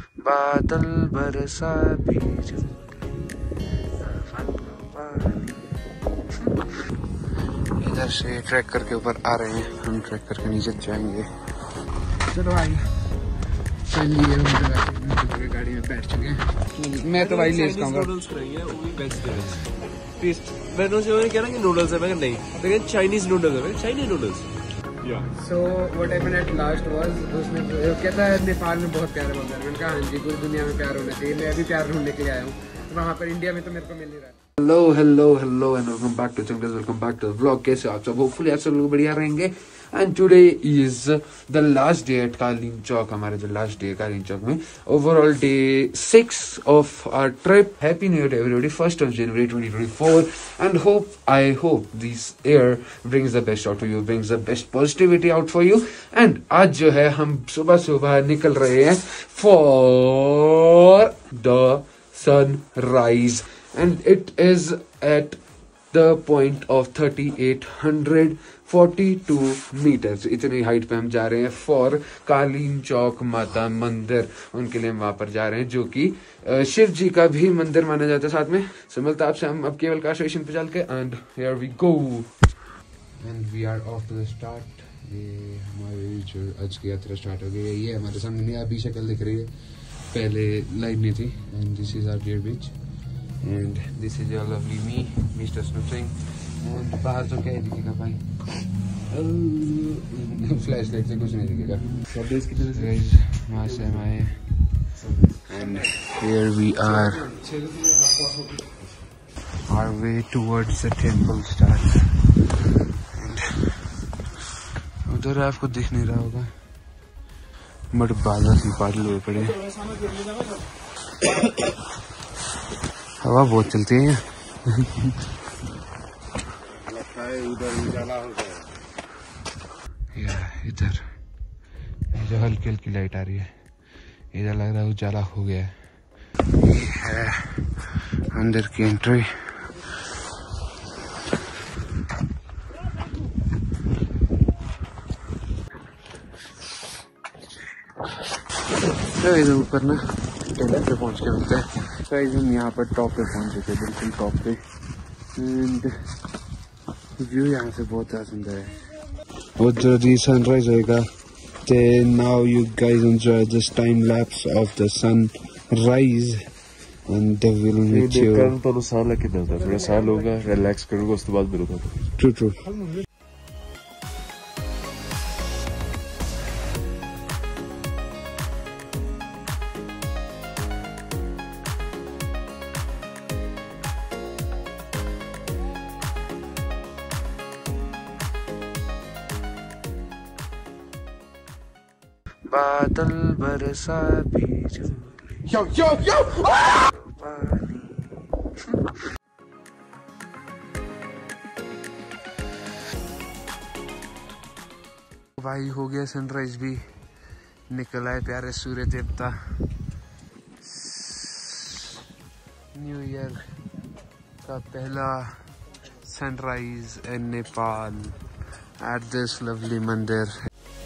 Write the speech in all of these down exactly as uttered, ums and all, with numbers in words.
बादल बरसा बिजली इधर से ट्रैक करके ऊपर आ रहे हैं, हम ट्रैक करके नीचे जाएंगे। चलो भाई चलिए, हम गाड़ी में बैठ चुके हैं। मैं तो भाई ले जाऊंगा नूडल्स है, मैं नहीं चाइनीज नूडल्स है, Chinese noodles. So what happened at last was उसने कहता है नेपाल में बहुत प्यार होता है। मैंने कहा हाँ जी, पूरी दुनिया में प्यार होना चाहिए। मैं भी प्यार ढूंढने के लिए आया हूँ, वहाँ पर इंडिया में तो मेरे को मिल नहीं रहा है। Hello hello hello and welcome back to channel, welcome back to vlog. कैसे आप सब? होपफुली आप सब लोग बढ़िया रहेंगे। And today is the last day at Kalinchowk, हमारे जो लास्ट डे कालिंचौक में। Overall day six of our trip. Happy new year to everybody, first of January twenty twenty four. And hope I hope this year brings the best out for you, brings the best positivity out for you. And आज जो है हम सुबह सुबह निकल रहे हैं for the sunrise and it is at the point of thirty-eight forty-two meters। इतनी हाइट पे हम जा रहे हैं फॉर कालिंचौक माता मंदिर। उनके लिए हम वहां पर जा रहे हैं, जो कि शिव जी का भी मंदिर माना जाता है साथ में। सो मिलता है आपसे हम अब केवल कार स्टेशन पे चल के। And here we go and we are off to the start. ये हमारी जो आज की यात्रा स्टार्ट हो गई है। ये हमारे सामने अभी शक्ल दिख रही है, पहले लाइन नहीं थी। And this is our dear beach and this is your lovely me mister Snoop Singh. And बाहर तो क्या है दिखेगा भाई, फ्लैश लाइट से कुछ नहीं दिखेगा। वहाँ से हम आए and here we are our way towards the temple start. उधर आपको दिख नहीं रहा होगा बट बादल ही बादल हुए पड़े, हवा बहुत चलती है। इधर जो हल्की हल्की लाइट आ रही है, इधर लग रहा है उजाला हो गया है। ये है अंदर की एंट्री। इधर ऊपर ना टेंट पे पहुंच के मिलते हैं। गाइस हम यहाँ पर टॉप पे पहुंच चुके हैं, बिल्कुल टॉप पे। एंड व्यू यहाँ से बहुत ज़्यादा सुंदर है। बहुत जल्दी सनराइज होएगा। Then now you guys enjoy this time lapse of the sunrise and the will meet you. तो साल लेके दस थोड़ा साल होगा, रिलैक्स करूंगा, उसके बाद मिलूंगा। True true. बादल बरसा बिजली यो यो यो पानी। भाई हो गया सनराइज भी, निकल आए प्यारे सूर्य देवता। न्यू ईयर का पहला sunrise in Nepal at this lovely मंदिर।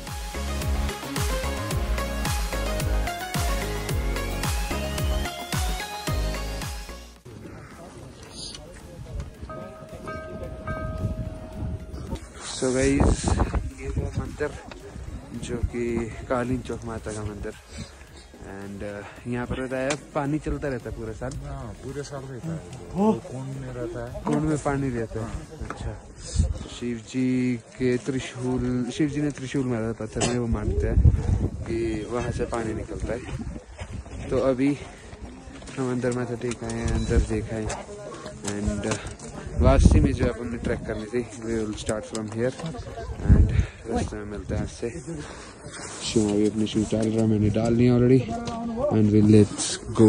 सो so गाइस ये वो मंदिर जो कि कालिंचौक माता का मंदिर। एंड uh, यहाँ पर रहता है, पानी चलता रहता है पूरे साल। हाँ, पूरे साल रहता है। कुंड में रहता है, कुंड में पानी रहता है। अच्छा, शिव जी के त्रिशूल, शिव जी ने त्रिशूल मारा था पत्थर में, वो मानते हैं कि वहाँ से पानी निकलता है। तो अभी हम अंदर माथा टेक आए हैं, अंदर देखा है। एंड वापसी में जो अपन ने ट्रैक करनी थी, we will start from here and रास्ते में मिलते हैं आपसे। शिव अभी अपनी शूज डाल रहा है, मैंने डाल लिया already. And we let's go.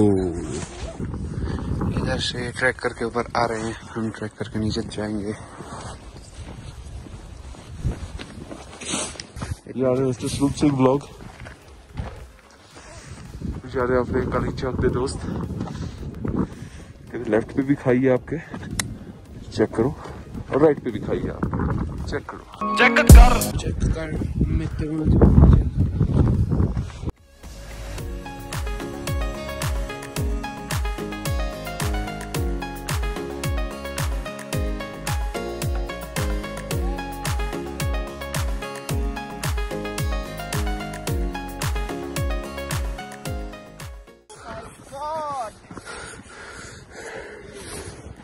इधर से ट्रैक करके ऊपर आ रहे हैं, हम ट्रैक करके नीचे जाएंगे। जा रहे हैं स्नूप सिंह ब्लॉग, जा रहे हैं अपने कालिंचौक पे दोस्त। लेफ्ट पे भी खाइए आपके, चेक करो, और राइट पे भी खाइए आप, चेक करो, चेक कर चेक कर मित्र।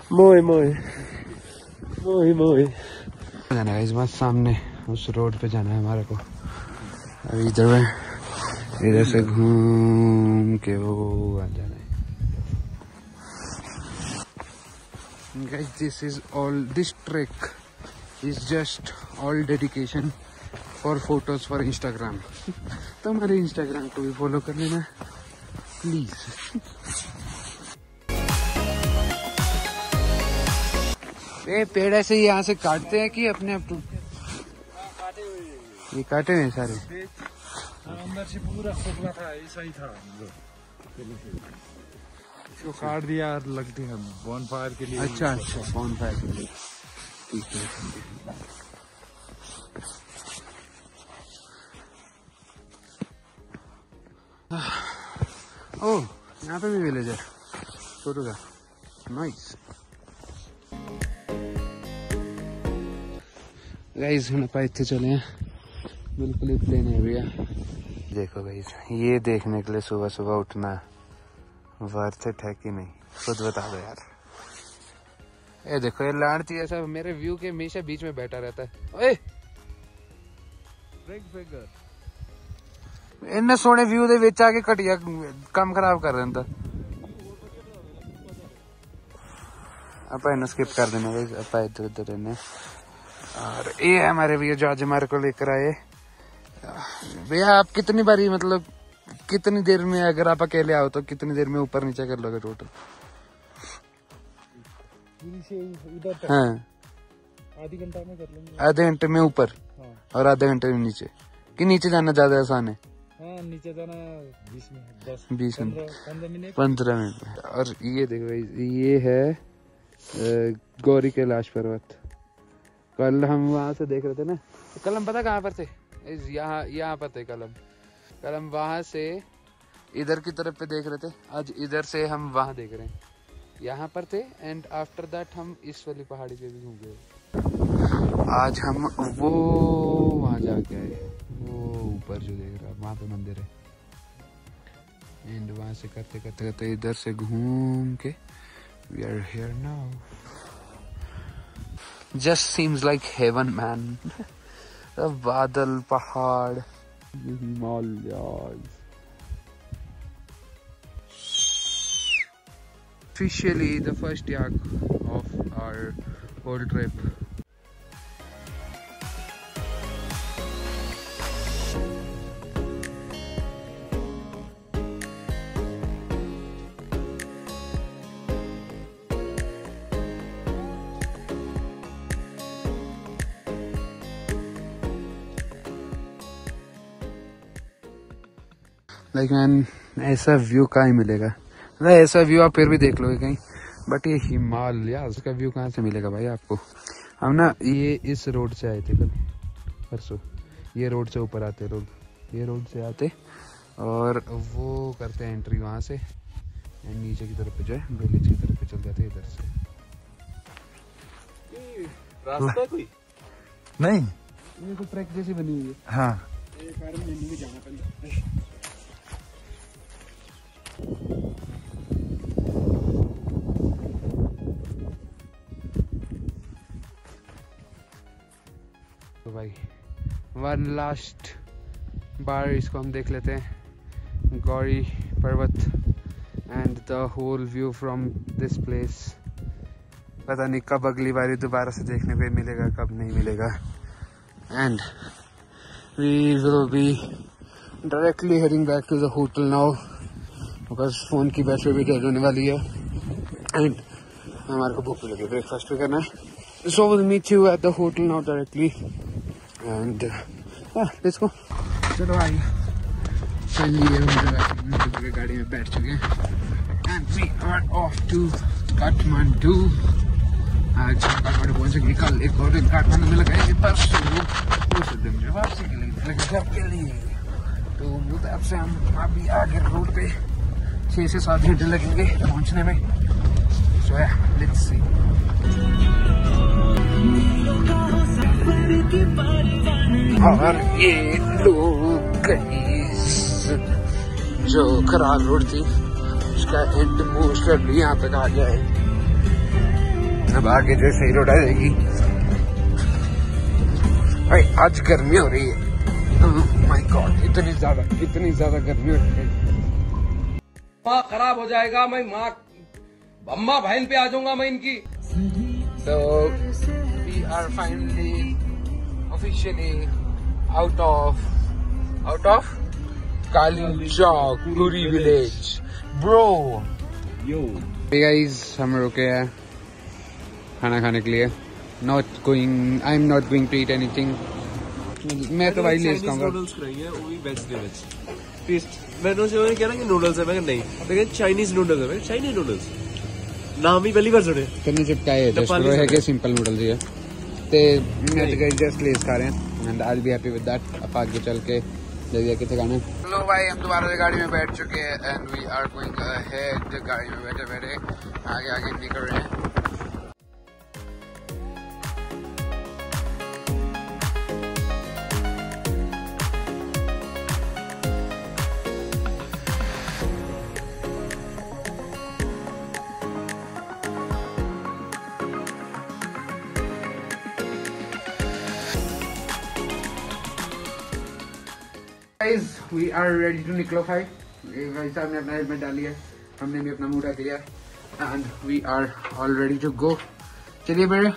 मोए मोए मोए मोए जाना है इस बार सामने उस रोड पे जाना है हमारे को। अभी इधर में इधर से घूम के वो आ जाना है। Guys, this is all, this trek is just all dedication for photos for Instagram. तो हमारे Instagram को भी फॉलो कर लेना प्लीज। ये पेड़ ऐसे ही यहाँ से काटते हैं कि अपने आप टूट? ये काटे हुए सारे अंदर से पूरा खोखला था, ऐसा ही था। इसको काट दिया, लगते हैं बॉन फायर के लिए। अच्छा अच्छा, बॉन फायर के लिए, ठीक है। ओह, यहाँ पे भी विलेज है छोटू का, नाइस। गाइस हम पाए थे चले हैं, बिल्कुल ही प्लेन है भैया। देखो गाइस, ये देखने के लिए सुबह सुबह उठना वर्थ इट है कि नहीं, खुद बता दो यार। ये देखो ये लाड़ती ऐसा मेरे व्यू के हमेशा बीच में बैठा रहता है। ओए इन्ने सोने व्यू दे विच आके घटिया काम खराब कर रहा था। आप इन्हें स्किप कर देना गाइस, आप इधर उधर रहने। और ये है हमारे भैया जो आज हमारे को लेकर आए। भैया आप कितनी बारी, मतलब कितनी देर में, अगर आप अकेले आओ तो कितनी देर में ऊपर नीचे कर लोगे टोटल? हाँ, आधे घंटा में कर लेंगे। आधे घंटे में ऊपर? हाँ। और आधे घंटे में नीचे? कि नीचे जाना ज्यादा आसान है? हाँ, नीचे जाना बीस मिनट, दस बीस मिनट, पंद्रह मिनट पंद्रह मिनट। और ये देखो ये है गौरी कैलाश पर्वत। कल हम वहां से देख रहे थे ना, कल हम पता कहाँ पर थे? यहाँ यहाँ पर थे कल हम। कल हम वहां से इधर की तरफ पे देख रहे थे, आज इधर से हम वहां देख रहे हैं। यहाँ पर थे एंड आफ्टर दैट हम इस वाली पहाड़ी पे भी घूम गए। आज हम वो वहां जाके आए, वो ऊपर जो देख रहा है वहां पे मंदिर है। एंड वहां से करते करते करते इधर से घूम के we are here now. Just seems like heaven man. बादल, पहाड़, Himalayas. Officially the first yak of our whole trip. Like man, ऐसा व्यू कहाँ ही मिलेगा? ऐसा व्यू आप फिर भी देख लोगे कहीं, बट ये हिमालय का व्यू कहाँ से मिलेगा भाई आपको? हम ना ये इस रोड से आए थे कल परसों, ये रोड से ऊपर आते रोड, ये रोड से आते और वो करते हैं एंट्री वहाँ से एंड नीचे की तरफ पे जो है विलेज की तरफ पे चल जाते इधर से। रास्ता कोई नहीं, ये तो ट्रैक जैसी बनी हुई है। हाँ, जाना पड़ेगा। तो भाई वन लास्ट बार इसको हम देख लेते हैं, Gauri Parvat and the whole view from this place. पता नहीं कब अगली बारी दोबारा से देखने को मिलेगा, कब नहीं मिलेगा। And we will be directly heading back to the hotel now, because phone की बैटरी भी डेड होने वाली है एंड हमारे को भूख लगी, ब्रेकफास्ट भी करना है। So will meet you at the hotel now directly and let's go. चलो भाई, चलिए हम गाड़ी में बैठ चुके हैं and we are off to Kathmandu. आज काठमांडू पहुंचेंगे, कल एक और दिन काठमांडू में लगाएंगे, परसों उस दिन वापसी के लिए घर के लिए। तो मिलते आपसे हम अभी आगे रोड पे छह से सात घंटे लगेंगे पहुंचने में। So let's see. और ये लोग जो खराब रोड थी उसका एंड मोस्ट यहाँ तक आ गया है। अब आगे जो सही रोड आ जाएगी। भाई आज गर्मी हो रही है, माय गॉड, इतनी ज्यादा इतनी ज्यादा गर्मी हो रही है। माँ खराब हो जाएगा, मैं माँ अम्मा बहन पे आ जाऊंगा मैं इनकी। So we are finally officially out of out of Kalinchok Kuri village, bro. Yo. Hey guys, हम रुके हैं खाना खाने के लिए। Not going, I'm not going to eat anything. मैं तो भाई लेस खाऊंगा। नूडल्स खाएंगे, वो भी वेज के वेज। टेस्ट मैंने उसे कह रहा कि नूडल्स है, मैं नहीं, लेकिन चाइनीज नूडल्स है, चाइनीज नूडल्स नाम ही पहली बार सुने। करने चिपकाए है जस्ट है कि सिंपल नूडल्स ही है ते मैं तो गाइस जस्ट लेस खा रहे हैं and I will be happy with that. अब आगे चल के जल्दी आके खाना। हेलो भाई, हम दोबारा से गाड़ी में बैठ चुके हैं and we are going ahead. गाड़ी में बैठे बैठे आगे आगे निकल रहे हैं। Guys, we are ready to निकलोफाई। भाई साहब ने अपना हेलमेट डाली है, हमने भी अपना मुंह ढक लिया and we are all ready to go. चलिए बेटे,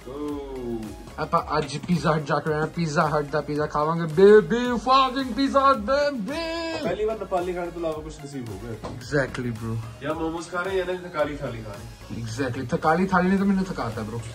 आप आज पिज्जा हट जाकर रहे हैं, पिज्जा हट दा पिज्जा खावांगे बेबी, फकिंग पिज्जा बेबी। पहली बार नेपाली खाने तो अलावा कुछ नसीब हो गया। एग्जैक्टली ब्रो, या मोमोज खा रहे हैं या थकाली थाली खा रहे हैं। एग्जैक्टली थकाली थाली ने तो मैंने थकाता ब्रो।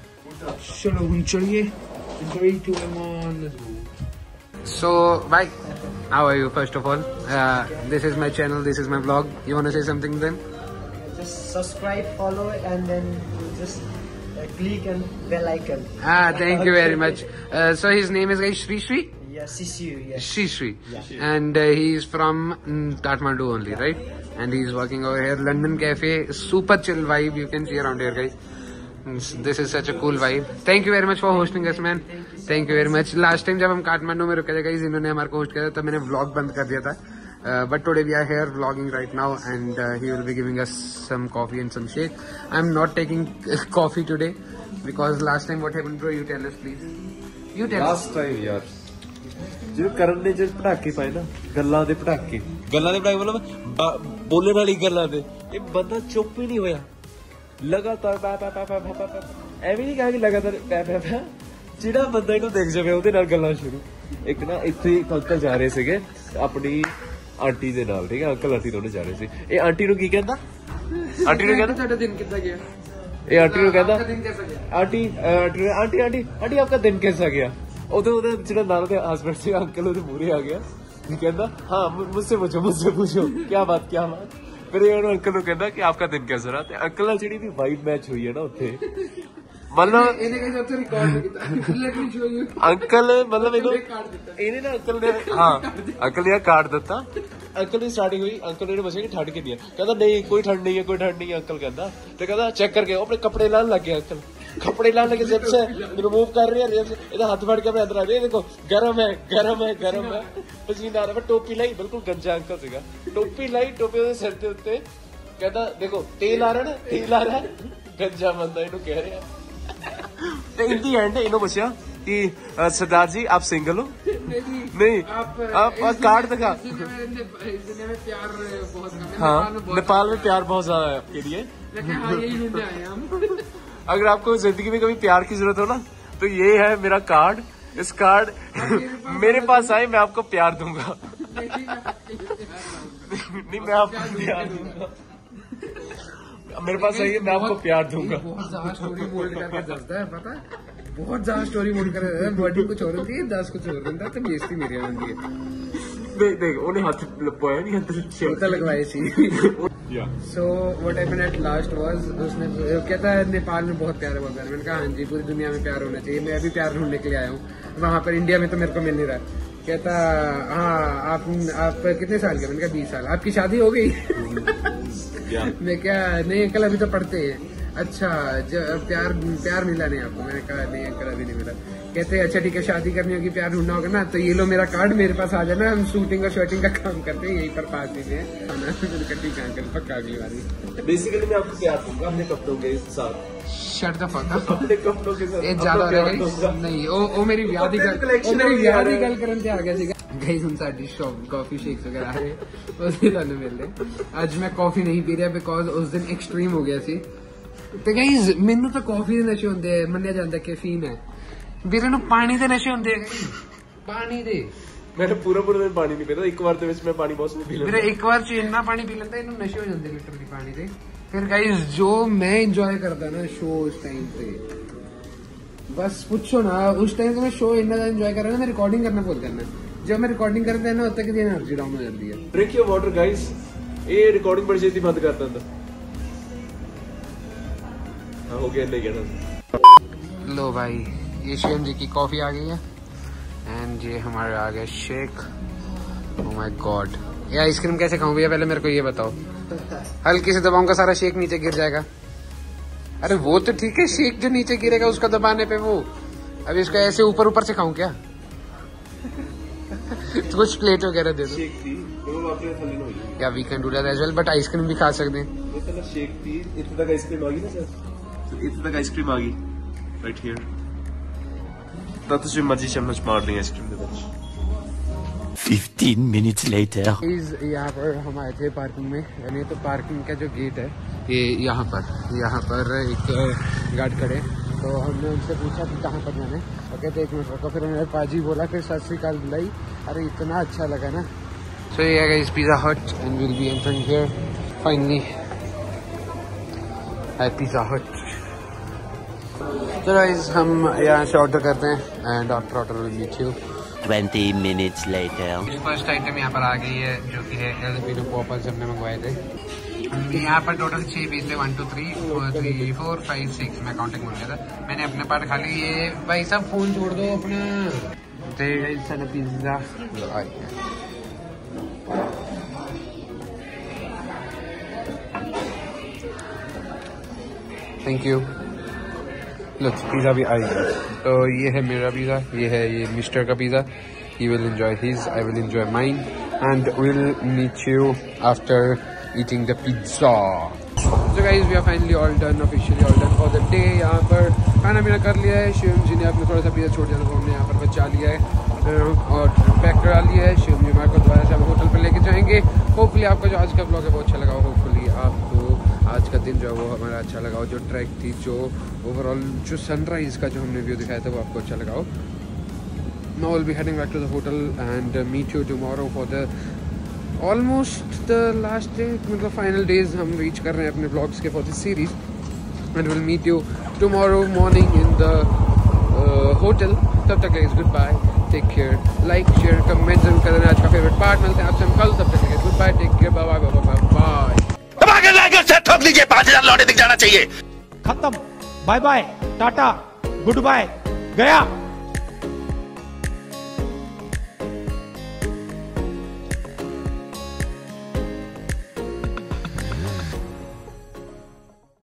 चलो हम चलिए। three, two, one, let's go. So, bye. How are you? First of all, uh, this is my channel. This is my vlog. You want to say something then? Just subscribe, follow, and then just uh, click and bell icon. Ah, thank you very much. Uh, so his name is guys Shri Shri. Yeah, Sisiu. Yeah. Shri Shri. And uh, he's from mm, Kathmandu only, right? And he's working over here, London Cafe. Super chill vibe you can see around here, guys. This is such a cool vibe. Thank you very much for hosting us, man. Thank you very much. Last time जब हम काठमांडू में रुके थे guys, इन्होंने हमारे को host किया था, तब मैंने व्लॉग बंद कर दिया था. But today we are here vlogging right now, and uh, he will be giving us some coffee and some shake. I'm not taking coffee today because last time what happened, bro? You tell us, please. You tell us. Last time यार, जो ਕਰਨ ਨੇ ਜਿਹੜੇ ਪਟਾਕੇ ਪਾਏ ਨਾ, ਗੱਲਾਂ ਦੇ ਪਟਾਕੇ, ਗੱਲਾਂ ਦੇ ਪਟਾਕੇ ਮਤਲਬ ਬੋਲਣ ਵਾਲੀ ਗੱਲਾਂ ਦੇ, ਇਹ ਬੰਦਾ ਚੁੱਪ ਹੀ ਨਹੀਂ ਹੋਇਆ, ਲਗਾਤਾਰ ਪਾ ਪਾ ਪਾ ਪਾ ਪਾ ਪਾ ਐਵੇਂ ਨਹੀਂ ਕਹਾ ਕਿ ਲਗਾਤਾਰ ਪਾ ਪਾ ਪਾ, ਜਿਹੜਾ ਬੰਦਾ ਇਹਨੂੰ ਦੇਖ ਜਾਵੇ ਉਹਦੇ ਨਾਲ ਗੱਲਾਂ ਸ਼ੁਰੂ। ਇੱਕ ਨਾ ਇੱਥੇ ਇੱਕ ਅੰਕਲ ਜਾ ਰਹੇ ਸੀਗੇ ਆਪਣੀ ਆਂਟੀ ਦੇ ਨਾਲ, ਠੀਕ ਹੈ, ਅੰਕਲ ਆਂਟੀ ਦੋਨੇ ਜਾ ਰਹੇ ਸੀ। ਇਹ ਆਂਟੀ ਨੂੰ ਕੀ ਕਹਿੰਦਾ, ਆਂਟੀ ਨੂੰ ਕਹਿੰਦਾ ਤੁਹਾਡਾ ਦਿਨ ਕਿੱਦਾਂ ਗਿਆ, ਇਹ ਆਂਟੀ ਨੂੰ ਕਹਿੰਦਾ aunty aunty aunty aunty aunty ਆਪਕਾ ਦਿਨ कैसा गया। ਉਦੋਂ ਉਹਦਾ ਜਿਹੜਾ ਨਾਲ ਦੇ ਹਸਬੈਂਡ ਸੀ ਅੰਕਲ ਉਹਦੇ ਮੂਹਰੇ ਆ ਗਿਆ, ਕਹਿੰਦਾ ਹਾਂ ਮੁझसे पूछो मुझसे पूछो क्या बात क्या बात। ਫਿਰ ਇਹਨੂੰ ਅੰਕਲ ਨੂੰ ਕਹਿੰਦਾ ਕਿ ਆਪਕਾ ਦਿਨ कैसा रहा, ਤੇ ਅੰਕਲ ਨਾਲ ਜਿਹੜੀ ਵੀ ਵਾਈਬ ਮੈਚ ਹੋਈ ਹੈ ਨਾ ਉੱਥੇ, ਮਤਲਬ ਇਹਨੇ ਕਹਿੰਦਾ ਉੱਥੇ ਰਿਕਾਰਡ ਕੀਤਾ, let me show you. Uncle ਮਤਲਬ ਇਹਨੂੰ ਇਹਨੇ ਨਾ ਅੰਕਲ ਨੇ ਹਾਂ ਅੰਕਲ ਨੇ ਕਾਰਡ ਦਿੱਤਾ, ਅੰਕਲ ਦੀ ਸਟਾਰਟਿੰਗ ਹੋਈ, ਅੰਕਲ ਨੇ ਬਸ ਇਹ ਠੰਡ ਕਿੰਨੀ ਹੈ, ਕਹਿੰਦਾ ਨਹੀਂ ਕੋਈ ਠੰਡ ਨਹੀਂ ਹੈ ਕੋਈ ਠੰਡ ਨਹੀਂ ਹੈ ਅੰਕਲ ਕਹਿੰਦਾ, ਤੇ ਕਹਿੰਦਾ ਚੈੱਕ ਕਰਕੇ ਆਪਣੇ ਕੱਪੜੇ ਲਾਣ ਲੱਗ ਗਿਆ ਅੰਕਲ, ਕੱਪੜੇ ਲਾਣ ਲੱਗੇ जेब से रिमूव कर रहे हैं, ਇਹਦਾ ਹੱਥ ਫੜ ਕੇ ਆਪਣੇ ਅੰਦਰ ਆ ਰਿਹਾ, ਦੇਖੋ ਗਰਮ ਹੈ ਗਰਮ ਹੈ ਗਰਮ ਹੈ ਪਸੀਨਾ ਆ ਰਿਹਾ। ਟੋਪੀ ਲਾਈ, ਬਿਲਕੁਲ ਗੰਜਾ ਅੰਕਲ ਸੀਗਾ, ਟੋਪੀ ਲਾਈ, ਟੋਪੀ ਉਹਦੇ ਸਿਰ ਦੇ ਉੱਤੇ, ਕਹਿੰਦਾ ਦੇਖੋ ਤੇਲ ਆ ਰਿਹਾ ਨਾ, ਤੇਲ ਆ ਰਿਹਾ, ਗੰਜਾ ਬੰਦਾ ਇਹਨੂੰ ਕਹਿ ਰਿਹਾ। ਤੇ ਇਨ ਦੀ ਐਂਡ ਇਹਨੂੰ ਪੁੱਛਿਆ कि सरदार जी आप सिंगल हो? नहीं आप, आप कार्ड दिखा। हाँ नेपाल में प्यार बहुत ज्यादा है आपके लिए, अगर आपको जिंदगी में कभी प्यार की जरूरत हो ना तो ये है मेरा कार्ड, इस कार्ड मेरे पास आए मैं आपको प्यार दूंगा। नहीं मैं आपको प्यार दूंगा, मेरे पास आइए मैं आपको प्यार दूंगा। बहुत ज्यादा स्टोरी बोल करके दसता है, पता है बहुत ज्यादा स्टोरी बोल कर बॉडी कुछ और होती है, दस कुछ और बनता है, तो बेइज्जती मेरी होती है। देख देख उन्हें हाथ लपवाया नहीं, हाथ छोटा लगवाए सी। So what happened at last was, उसने कहता है नेपाल में बहुत प्यार है बहुत प्यार। मैंने कहा हाँ जी पूरी दुनिया में प्यार होना चाहिए, मैं अभी प्यार ढूंढने के लिए आया हूँ, वहाँ पर इंडिया में तो मेरे को मिल नहीं रहा। कहता हाँ आप आप कितने साल के? मैंने कहा बीस साल। आपकी शादी हो गई? मैं क्या नहीं अंकल अभी तो पढ़ते हैं। अच्छा प्यार प्यार मिला नहीं आपको? मैंने कहा नहीं अंकल अभी नहीं मिला। कहते अच्छा ठीक है शादी करनी होगी प्यार ढूंढना होगा ना, तो ये लो मेरा कार्ड मेरे पास आ जाना, हम शूटिंग और शर्टिंग का काम करते हैं यहीं पर पास ही में। ठीक है अंकल पक्का अगली बार। बेसिकली मैं आपको प्यार दूंगा अपने कपड़ों के साथ। Shut the fuck up. अपने कपड़ों के साथ ये ज्यादा नहीं ओ ओ मेरी विआह दी गल ओ मेरी विआह दी गल करन ते आ गया सीगा। गाइस हम साडी शॉप कॉफी शेक्स वगैरह आ रहे उस दिन आने मिल रहे। आज मैं कॉफी नहीं पी रहा बिकॉज उस दिन एक्सट्रीम हो गया सी। ਤੇ ਗਾਇਜ਼ ਮੈਨੂੰ ਤਾਂ ਕਾਫੀ ਦੇ ਨਸ਼ੇ ਹੁੰਦੇ ਆ, ਮੰਨਿਆ ਜਾਂਦਾ ਕੈਫੀਨ ਹੈ, ਵੀਰੇ ਨੂੰ ਪਾਣੀ ਦੇ ਨਸ਼ੇ ਹੁੰਦੇ ਆ, ਪਾਣੀ ਦੇ। ਮੈਂ ਤਾਂ ਪੂਰਾ ਪੂਰਾ ਦਿਨ ਪਾਣੀ ਨਹੀਂ ਪੀਂਦਾ, ਇੱਕ ਵਾਰ ਦੇ ਵਿੱਚ ਮੈਂ ਪਾਣੀ ਬਹੁਤ ਪੀ ਲੈਂਦਾ। ਵੀਰੇ ਇੱਕ ਵਾਰ ਚ ਇੰਨਾ ਪਾਣੀ ਪੀ ਲੈਂਦਾ ਇਹਨੂੰ ਨਸ਼ੇ ਹੋ ਜਾਂਦੇ ਲਿਟਰਲੀ ਪਾਣੀ ਦੇ। ਫਿਰ ਗਾਇਜ਼ ਜੋ ਮੈਂ ਇੰਜੋਏ ਕਰਦਾ ਨਾ ਸ਼ੋ ਉਸ ਟਾਈਮ ਤੇ ਬਸ ਪੁੱਛੋ ਨਾ, ਉਸ ਟਾਈਮ ਤੇ ਮੈਂ ਸ਼ੋ ਇੰਨਾ ਜ਼ਿਆਦਾ ਇੰਜੋਏ ਕਰ ਰਿਹਾ ਨਾ, मैं रिकॉर्डिंग करना भूल करना। जब मैं रिकॉर्डिंग करता है ना उस तक एनर्जी डाउन हो जाती है। ड्रिंक योर वाटर गाइस, ये रिकॉर्डिंग बड़ी छेती बंद कर दिंदा। हो गया नहीं कहना। लो भाई ये शेम जी की कॉफी आ गई है एंड ये हमारे आ गया शेक। ओह माय गॉड, ये आइसक्रीम कैसे खाऊं भैया पहले मेरे को ये बताओ। हल्की से दबाऊंगा सारा शेक नीचे गिर जाएगा। अरे वो तो ठीक है, शेक जो नीचे गिरेगा उसका दबाने पे वो, अभी इसको ऐसे ऊपर ऊपर से खाऊं क्या? तो कुछ प्लेट वगैरह दे दो। शेक थी या we can do that as well, but ice cream भी खा सकते हैं। शेक थी इतने तक आइसक्रीम आ गई ना सर, इतने तक आइसक्रीम आ गई राइट हियर। ਤਾਂ ਤੁਸੀਂ ਮਰਜ਼ੀ ਚਮਚ ਮਾਰ ਲਈ आइसक्रीम ਦੇ ਵਿੱਚ। fifteen minutes later इस यहाँ पर हम आए थे पार्किंग में, यानी तो पार्किंग का जो गेट है ये यहाँ पर यहाँ पर एक गार्ड खड़े, तो हमने उनसे पूछा कि कहाँ पर जाने, और कहते एक मिनट रखो। फिर उन्होंने पाजी बोला, फिर सत श्री अकाल बुलाई। अरे इतना अच्छा लगा ना। सो ये है Pizza Hut and will be entering here finally at Pizza Hut. चलो गाइस हम यहाँ से ऑर्डर करते हैं and after order will meet you. twenty minutes later first item यहाँ पर आ गई है जो कि है एल्पिनो पॉपर्स हमने मंगवाए थे। यहाँ पर टोटल छह पीस थे, one two three four three four five six मैं काउंटिंग बोल गया था। मैंने अपने पार्ट खा ली। ये भाई सब फोन छोड़ दो अपना। Pizza thank you. Look pizza भी आ गया। तो ये है मेरा पिज़्ज़ा, ये है ये मिस्टर का pizza. He will enjoy his, I will enjoy mine, and we'll meet you after eating the pizza. So guys, we are finally all done, officially all done for the day। यहाँ पर खाना पीना कर लिया है। शिवम जी ने अपने थोड़ा सा पिज़्ज़ा छोड़ दिया था, तो हमने यहाँ पर बचा लिया है और पैक करा लिया है। शिवम जी हमारे को दोबारा से होटल पर लेके जाएंगे। होपफुली आपको जो आज का ब्लॉग है वो अच्छा लगा। होपफुली आपको आज का दिन जो है वो हमारा अच्छा लगा हो। जो ट्रैक थी, जो ओवरऑल जो सनराइज का जो हमने व्यू दिखाया था वो आपको अच्छा लगा हो। Now we'll be heading back to the hotel and uh, meet you tomorrow for the almost the last day, मतलब final days हम reach कर रहे हैं अपने vlogs के for this series, and we'll meet you tomorrow morning in the uh, hotel। तब तक guys goodbye, take care, like share comment जरूर कर देना। आज का favorite part मिलते हैं आपसे हम कल। तब तक guys goodbye, take care, bye bye bye bye bye। से ठोक लीजिए, पांच हजार लौटे दिख जाना चाहिए। खत्म, bye bye, tata, good bye, गया।